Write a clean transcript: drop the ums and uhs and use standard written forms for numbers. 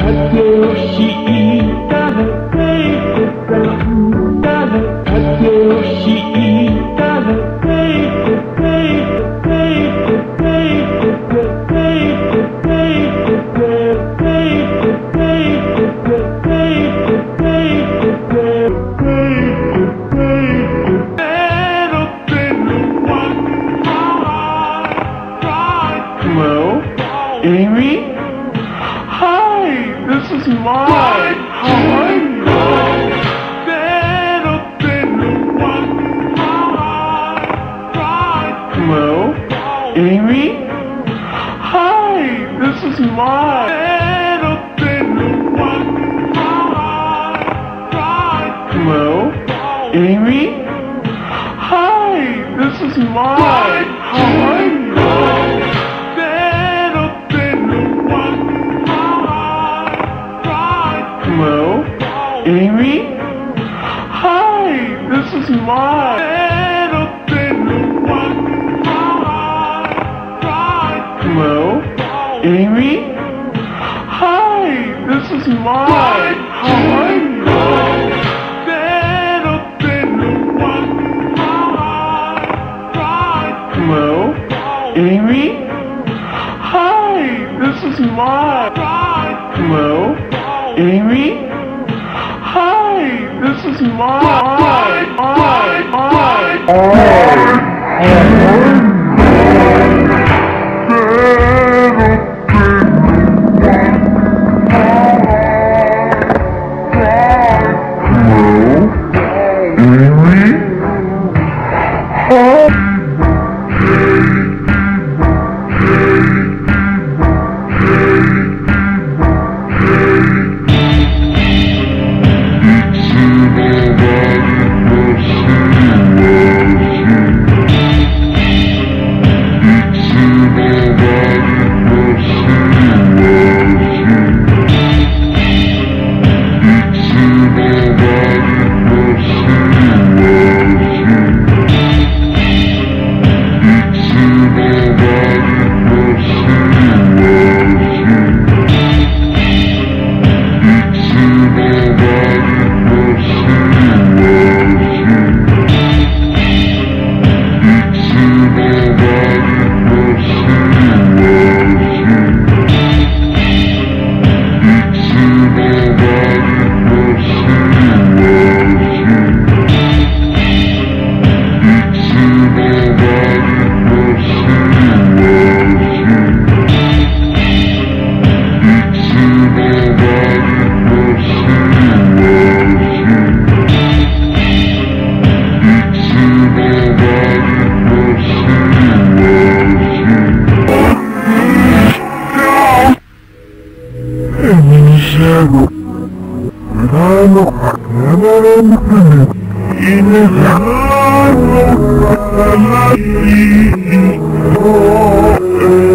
Hello? Amy? Hi, this is Mike. How are you? Hello? Amy? Hi, this is Mike. Hello? Amy? Hi, this is Mike. How are you? Hello? Amy? Hi, this is Mike. Hello? Amy? Hi, this is Mike. How are you? Hello? Amy? Hi, this is Mike. Hello? Amy? Hi, this is Mike. Ini